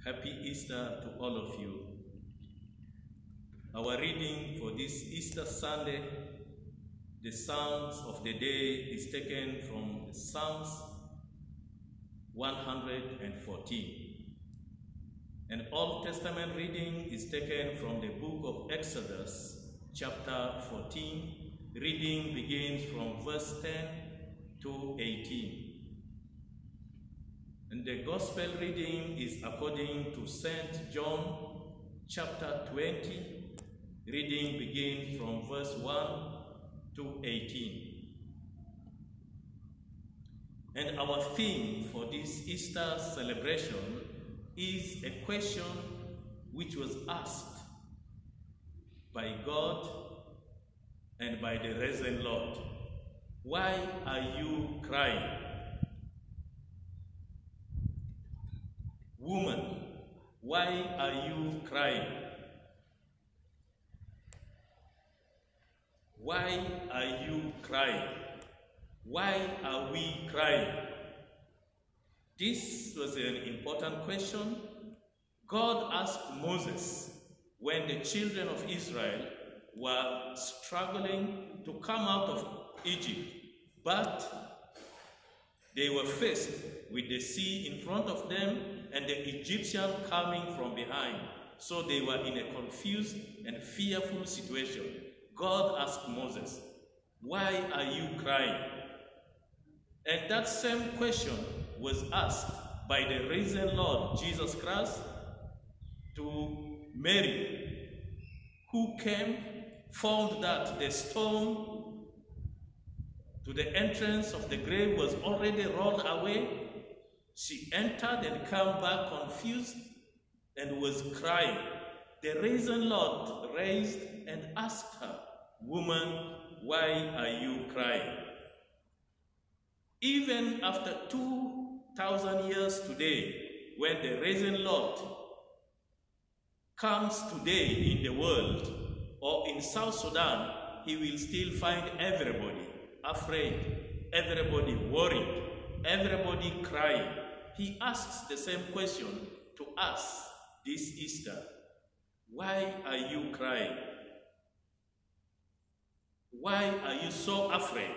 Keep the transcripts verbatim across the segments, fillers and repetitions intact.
Happy Easter to all of you. Our reading for this Easter Sunday, the Psalms of the day, is taken from Psalms one hundred fourteen. An Old Testament reading is taken from the book of Exodus, chapter fourteen. Reading begins from verse ten to eighteen. And the Gospel reading is according to Saint John, chapter twenty. Reading begins from verse one to eighteen. And our theme for this Easter celebration is a question which was asked by God and by the risen Lord. Why are you crying? Woman, why are you crying? Why are you crying? Why are we crying? This was an important question God asked Moses when the children of Israel were struggling to come out of Egypt, but they were faced with the sea in front of them and the Egyptian coming from behind. So they were in a confused and fearful situation. God asked Moses, why are you crying? And that same question was asked by the risen Lord Jesus Christ to Mary, who came, found that the stone to the entrance of the grave was already rolled away. She entered and came back confused and was crying. The risen Lord raised and asked her, woman, why are you crying? Even after two thousand years today, when the risen Lord comes today in the world or in South Sudan, he will still find everybody afraid, everybody worried, everybody crying. He asks the same question to us this Easter. Why are you crying? Why are you so afraid?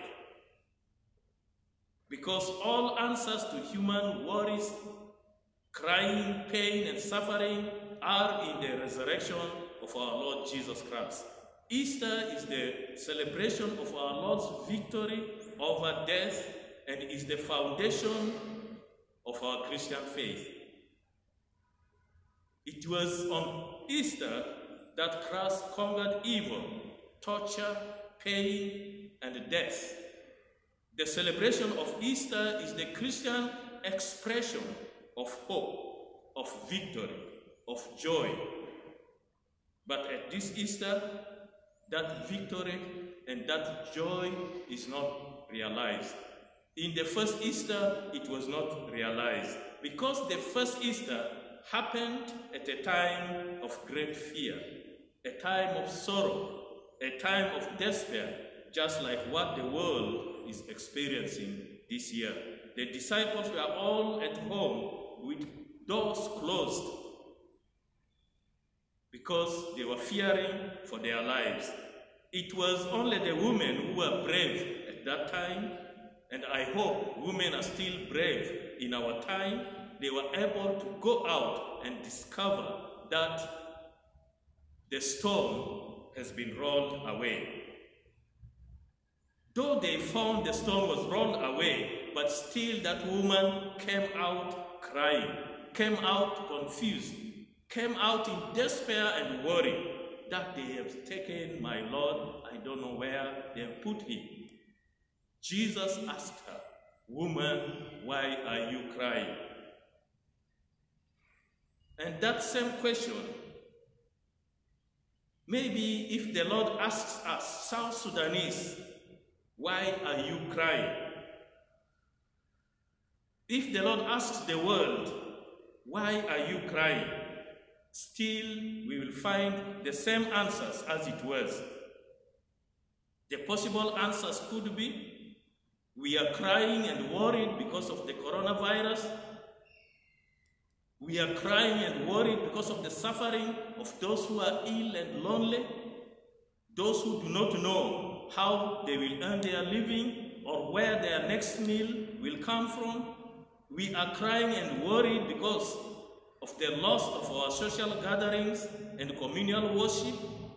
Because all answers to human worries, crying, pain, and suffering are in the resurrection of our Lord Jesus Christ. Easter is the celebration of our Lord's victory over death and is the foundation of our Christian faith. It was on Easter that Christ conquered evil, torture, pain, and death. The celebration of Easter is the Christian expression of hope, of victory, of joy. But at this Easter, that victory and that joy is not realized. In the first Easter, it was not realized because the first Easter happened at a time of great fear, a time of sorrow, a time of despair, just like what the world is experiencing this year. The disciples were all at home with doors closed because they were fearing for their lives. It was only the women who were brave at that time, and I hope women are still brave in our time. They were able to go out and discover that the stone has been rolled away. Though they found the stone was rolled away, but still that woman came out crying, came out confused, came out in despair and worry that they have taken my Lord, I don't know where they have put him. Jesus asked her, woman, why are you crying? And that same question, maybe if the Lord asks us, South Sudanese, why are you crying? If the Lord asks the world, why are you crying? Still, we will find the same answers as it was. The possible answers could be, we are crying and worried because of the coronavirus. We are crying and worried because of the suffering of those who are ill and lonely, those who do not know how they will earn their living or where their next meal will come from. We are crying and worried because of the loss of our social gatherings and communal worship.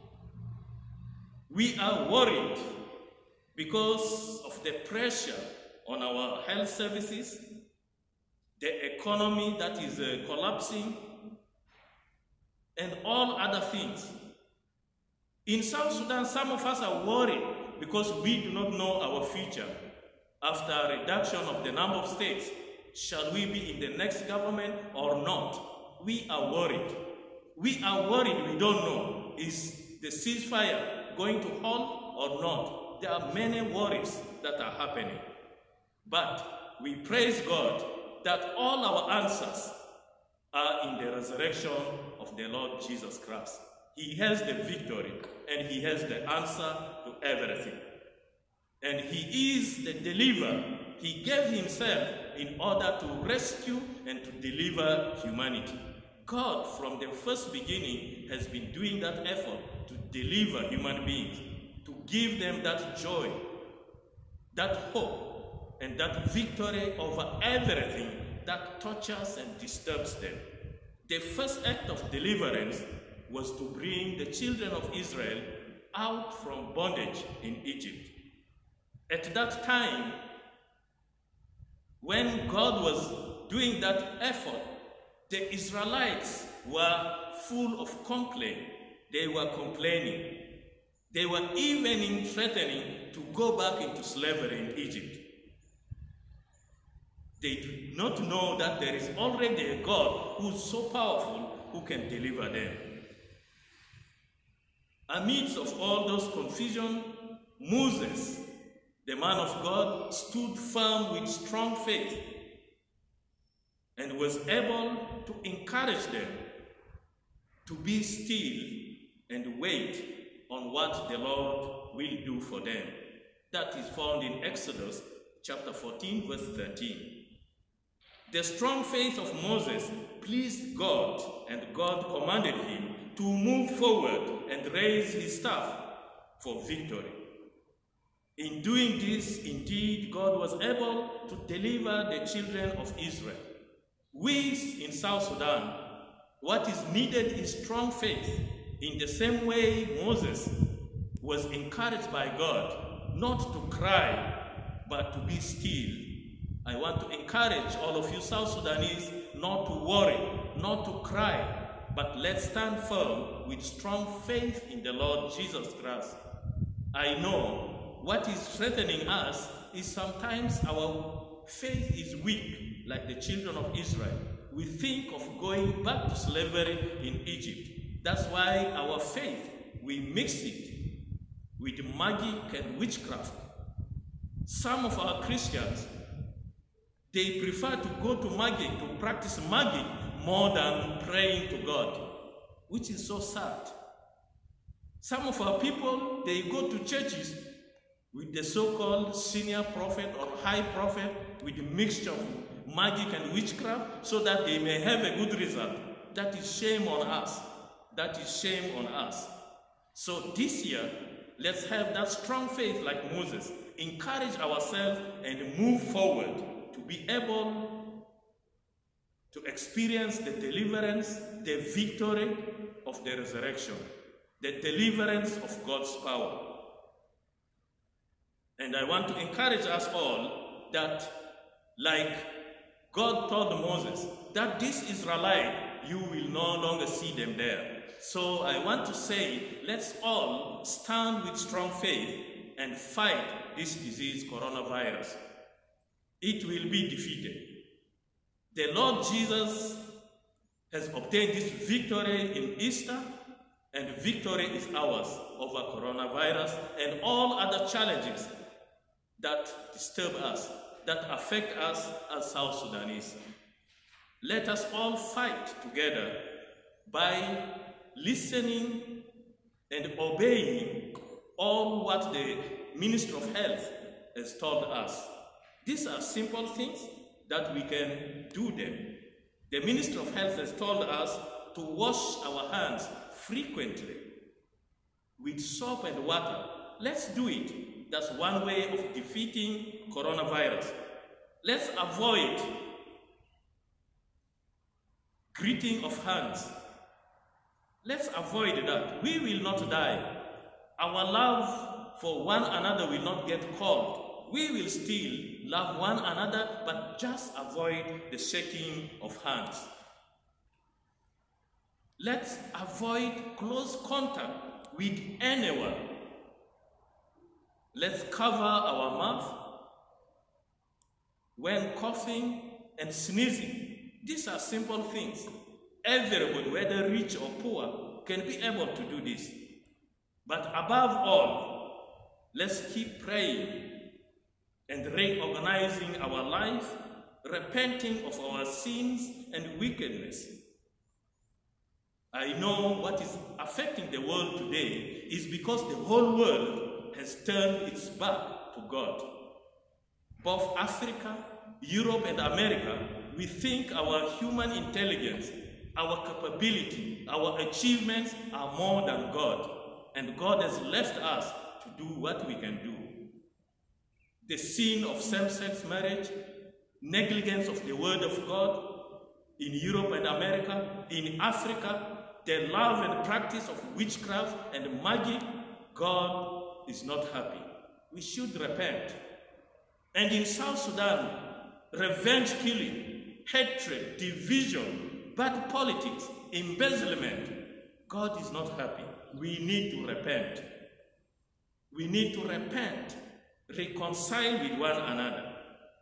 We are worried because of the pressure on our health services, the economy that is uh, collapsing, and all other things. In South Sudan, some of us are worried because we do not know our future. After a reduction of the number of states, shall we be in the next government or not? We are worried. We are worried, we don't know. Is the ceasefire going to halt or not? There are many worries that are happening. But we praise God that all our answers are in the resurrection of the Lord Jesus Christ. He has the victory and he has the answer to everything. And he is the deliverer. He gave himself in order to rescue and to deliver humanity. God, from the first beginning, has been doing that effort to deliver human beings, to give them that joy, that hope, and that victory over everything that tortures and disturbs them. The first act of deliverance was to bring the children of Israel out from bondage in Egypt. At that time, when God was doing that effort, the Israelites were full of complaint. They were complaining. They were even threatening to go back into slavery in Egypt. They do not know that there is already a God who is so powerful who can deliver them. Amidst of all those confusion, Moses, the man of God, stood firm with strong faith and was able to encourage them to be still and wait on what the Lord will do for them. That is found in Exodus chapter fourteen, verse thirteen. The strong faith of Moses pleased God, and God commanded him to move forward and raise his staff for victory. In doing this, indeed, God was able to deliver the children of Israel. We in South Sudan, what is needed is strong faith. In the same way Moses was encouraged by God not to cry, but to be still. I want to encourage all of you South Sudanese not to worry, not to cry, but let's stand firm with strong faith in the Lord Jesus Christ. I know what is threatening us is sometimes our faith is weak, like the children of Israel. We think of going back to slavery in Egypt. That's why our faith, we mix it with magic and witchcraft. Some of our Christians, they prefer to go to magic, to practice magic, more than praying to God, which is so sad. Some of our people, they go to churches with the so-called senior prophet or high prophet with a mixture of magic and witchcraft so that they may have a good result. That is shame on us. That is shame on us. So this year, let's have that strong faith like Moses, encourage ourselves and move forward to be able to experience the deliverance, the victory of the resurrection, the deliverance of God's power. And I want to encourage us all that, like God told Moses, that this Israelite, you will no longer see them there. So I want to say, let's all stand with strong faith and fight this disease, coronavirus. It will be defeated. The Lord Jesus has obtained this victory in Easter, and victory is ours over coronavirus and all other challenges that disturb us, that affect us as South Sudanese. Let us all fight together by listening and obeying all what the Ministry of Health has told us. These are simple things that we can do them. The Ministry of Health has told us to wash our hands frequently with soap and water. Let's do it. That's one way of defeating coronavirus. Let's avoid greeting of hands. Let's avoid that. We will not die. Our love for one another will not get cold. We will still love one another, but just avoid the shaking of hands. Let's avoid close contact with anyone. Let's cover our mouth when coughing and sneezing. These are simple things. Everybody, whether rich or poor, can be able to do this. But above all, let's keep praying and reorganizing our life, repenting of our sins and wickedness. I know what is affecting the world today is because the whole world has turned its back to God. Both Africa, Europe, and America, we think our human intelligence, our capability, our achievements are more than God. And God has left us to do what we can do. The sin of same-sex marriage, negligence of the word of God in Europe and America, in Africa, the love and practice of witchcraft and magic, God is not happy. We should repent. And in South Sudan, revenge killing, hatred, division, bad politics, embezzlement, God is not happy. We need to repent. We need to repent, reconcile with one another.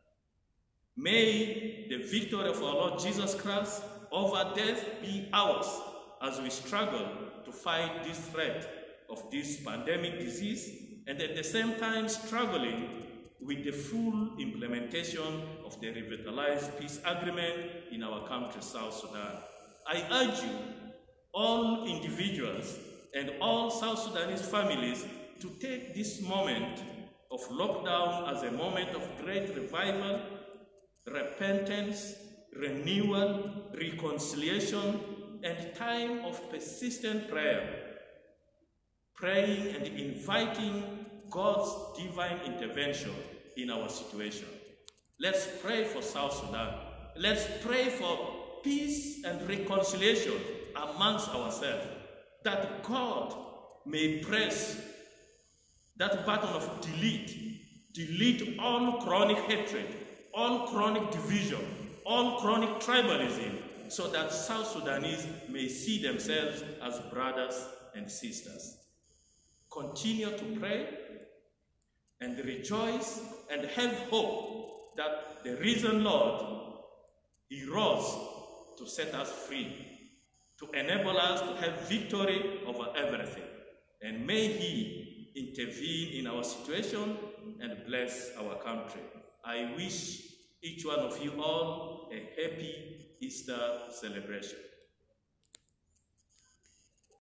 May the victory of our Lord Jesus Christ over death be ours as we struggle to fight this threat of this pandemic disease, and at the same time struggling with the full implementation of the revitalized peace agreement in our country, South Sudan. I urge you, all individuals and all South Sudanese families, to take this moment of lockdown as a moment of great revival, repentance, renewal, reconciliation, and time of persistent prayer, praying and inviting God's divine intervention in our situation. Let's pray for South Sudan. Let's pray for peace and reconciliation amongst ourselves, that God may press that button of delete, delete all chronic hatred, all chronic division, all chronic tribalism, so that South Sudanese may see themselves as brothers and sisters. Continue to pray and rejoice and have hope that the risen Lord, He rose to set us free, to enable us to have victory over everything. And may He intervene in our situation and bless our country. I wish each one of you all a happy Easter celebration.